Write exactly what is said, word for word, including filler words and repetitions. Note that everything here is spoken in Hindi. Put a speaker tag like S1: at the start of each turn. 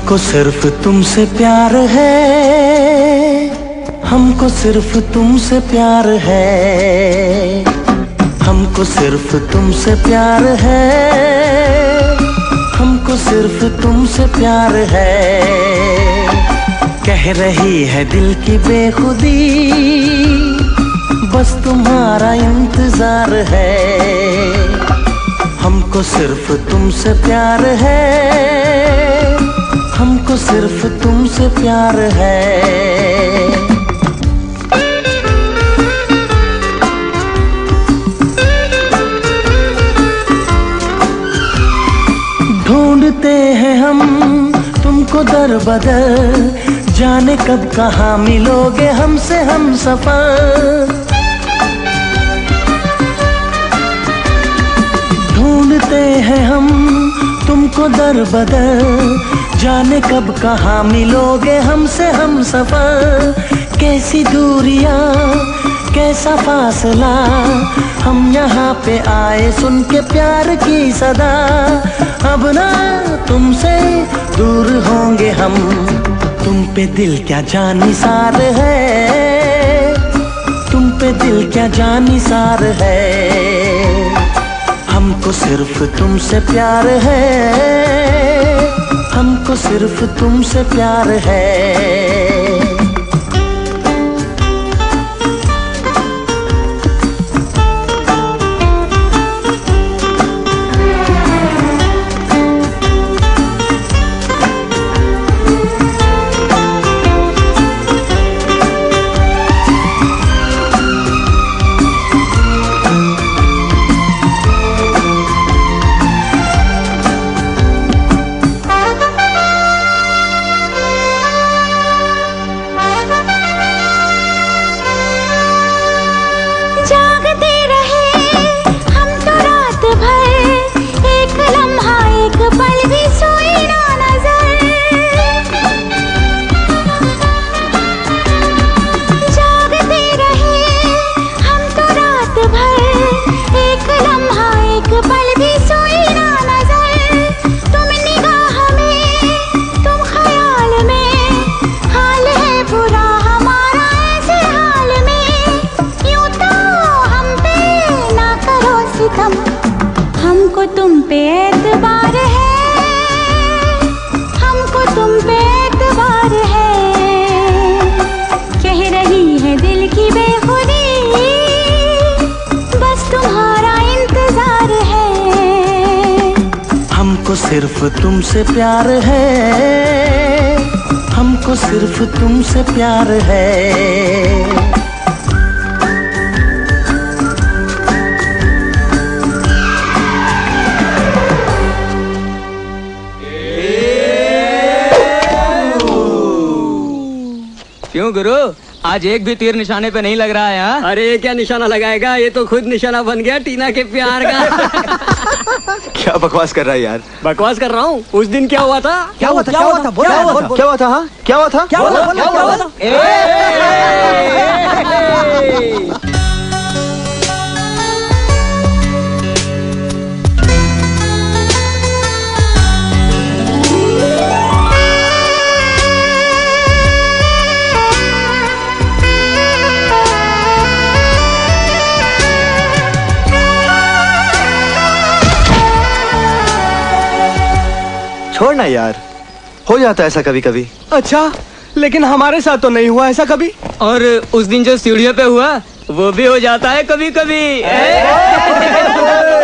S1: हमको सिर्फ तुमसे प्यार है, हमको सिर्फ तुमसे प्यार है, हमको सिर्फ तुमसे प्यार है, हमको सिर्फ तुमसे प्यार है। कह रही है दिल की बेखुदी, बस तुम्हारा इंतजार है। हमको सिर्फ तुमसे प्यार है, हमको सिर्फ तुमसे प्यार है। ढूंढते हैं हम तुमको दर बदर, जाने कब कहाँ मिलोगे हमसे हम सफर। ढूंढते हैं हम तुमको दर बदर, जाने कब कहाँ मिलोगे हमसे हम सफर। कैसी दूरियां कैसा फासला, हम यहाँ पे आए सुन के प्यार की सदा। अब ना तुमसे दूर होंगे हम, तुम पे दिल क्या जानिसार है, तुम पे दिल क्या जानिसार है। हमको सिर्फ तुमसे प्यार है, हमको सिर्फ तुमसे प्यार है।
S2: हमको तुम पे एतबार है, हमको तुम पे एतबार है। कह रही है दिल की बेखुदी, बस तुम्हारा इंतजार है।
S1: हमको सिर्फ तुमसे प्यार है, हमको सिर्फ तुमसे प्यार है।
S3: क्यों गुरु, आज एक भी तीर निशाने पे नहीं लग रहा है? हा?
S4: अरे ये क्या निशाना लगाएगा, ये तो खुद निशाना बन गया टीना के प्यार का।
S5: क्या बकवास कर रहा है यार?
S4: बकवास कर रहा हूँ। उस दिन क्या हुआ था?
S5: क्या हुआ था? क्या हुआ था? क्या हुआ था? क्या हुआ था? हाँ? क्या हुआ था?
S4: क्या हुआ था? क्या हुआ था?
S5: छोड़ना यार, हो जाता है ऐसा कभी कभी।
S6: अच्छा, लेकिन हमारे साथ तो नहीं हुआ ऐसा कभी।
S3: और उस दिन जो सीढ़ियों पे हुआ वो भी हो जाता है कभी कभी।